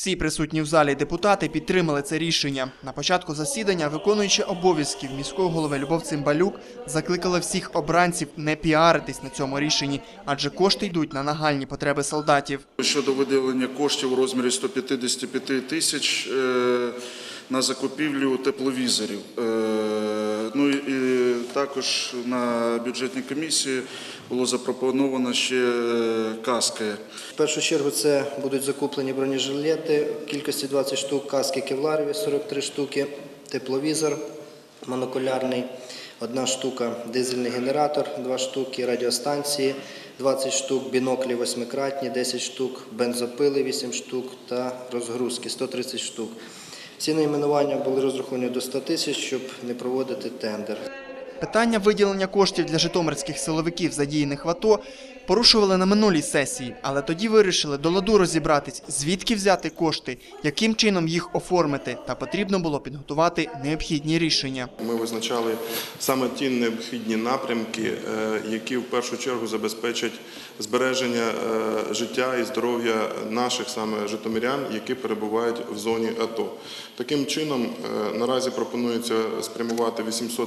Всі присутні в залі депутати підтримали це рішення. На початку засідання виконуючи обов'язків міського голови Любов Цимбалюк закликала всіх обранців не піаритись на цьому рішенні, адже кошти йдуть на нагальні потреби солдатів. Щодо виділення коштів у розмірі 155 тисяч на закупівлю тепловізорів. Ну і також на бюджетній комісії було запропоновано ще каски. В першу чергу це будуть закуплені бронежилети в кількості 20 штук, каски кевларові 43 штуки, тепловізор монокулярний 1 штука, дизельний генератор 2 штуки, радіостанції 20 штук, біноклі 8-кратні 10 штук, бензопили 8 штук та розгрузки 130 штук. Ці найменування були розраховані до 100 тисяч, щоб не проводити тендер. Питання виділення коштів для житомирських силовиків, задіяних в АТО, порушували на минулій сесії, але тоді вирішили до ладу розібратись, звідки взяти кошти, яким чином їх оформити, та потрібно було підготувати необхідні рішення. Ми визначали саме ті необхідні напрямки, які в першу чергу забезпечать збереження життя і здоров'я наших саме житомирян, які перебувають в зоні АТО. Таким чином, наразі пропонується спрямувати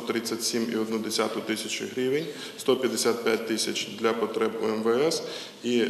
837,1 тисячі гривень, 155 тисяч для потреб МВС і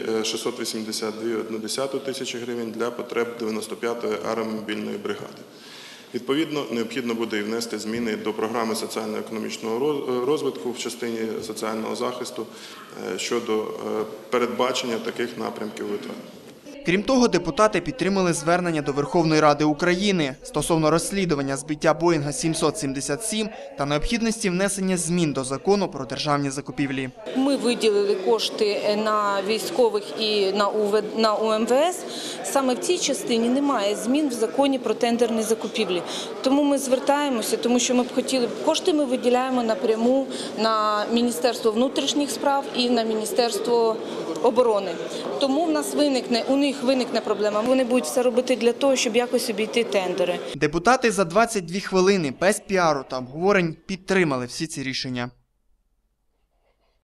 682,1 тисячі гривень для потреб 95-ї аеромобільної бригади. Відповідно, необхідно буде і внести зміни до програми соціально-економічного розвитку в частині соціального захисту щодо передбачення таких напрямків витрат. Крім того, депутати підтримали звернення до Верховної Ради України стосовно розслідування збиття Боїнга 777 та необхідності внесення змін до Закону про державні закупівлі. Ми виділили кошти на військових і на УМВС. Саме в цій частині немає змін в Законі про тендерні закупівлі. Тому ми звертаємося, тому що ми б хотіли, кошти ми виділяємо напряму на Міністерство внутрішніх справ і на Міністерство оборони. Тому у них виникне проблема. Вони будуть все робити для того, щоб якось обійти тендери. Депутати за 22 хвилини без піару та обговорень підтримали всі ці рішення.